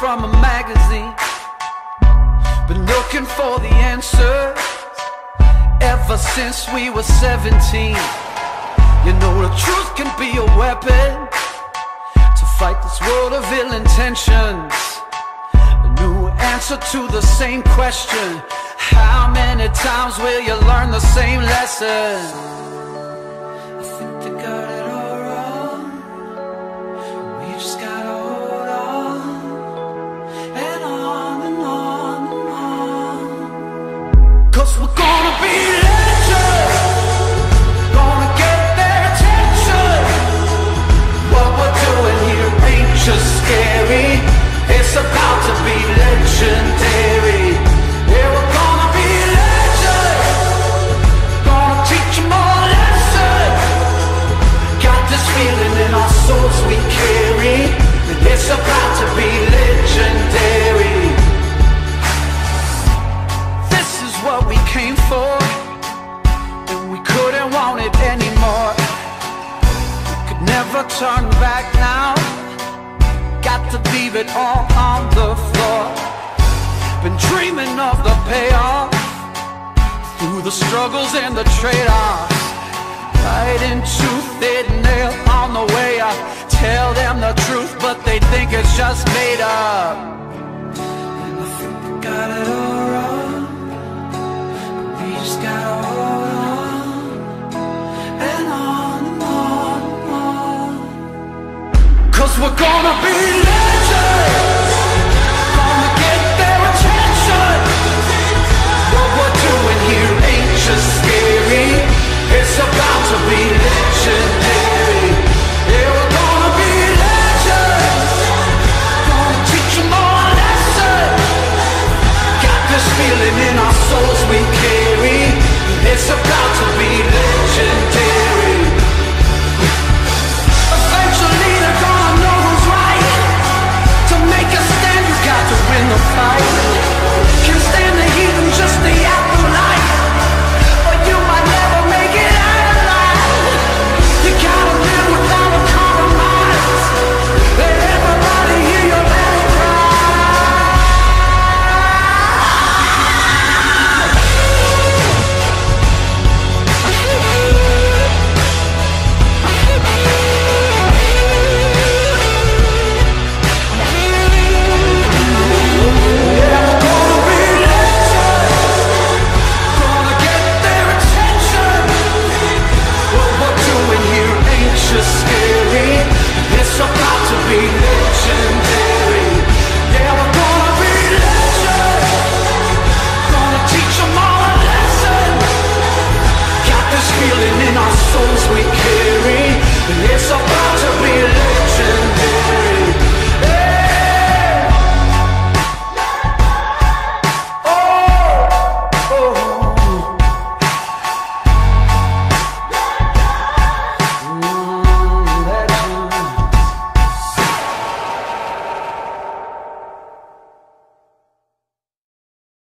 from a magazine. Been looking for the answers ever since we were 17. You know the truth can be a weapon to fight this world of ill intentions. A new answer to the same question: how many times will you learn the same lesson? I think they got it all wrong. We just gotta hold on and on and on and on. 'Cause we're gonna be legends, gonna get their attention. What we're doing here ain't just scary, it's about to be legendary. Yeah, we're gonna be legends, gonna teach them all a lesson. Got this feeling in our souls we carry, and it's about to be legendary. This is what we came for, and we couldn't want it anymore. We could never turn back now, got to leave it all on the floor. Been dreaming of the payoff, through the struggles and the trade-offs. Fighting tooth and nail on the way up. Tell them the truth, but they think it's just made up. And I think they got it all wrong, but we just gotta hold on and on and on and on. 'Cause we're gonna be legends, gonna get their attention. What we're doing here ain't just scary, it's about to be legendary. Yeah, we're gonna be legends, gonna teach them all a lesson. Got this feeling in our souls we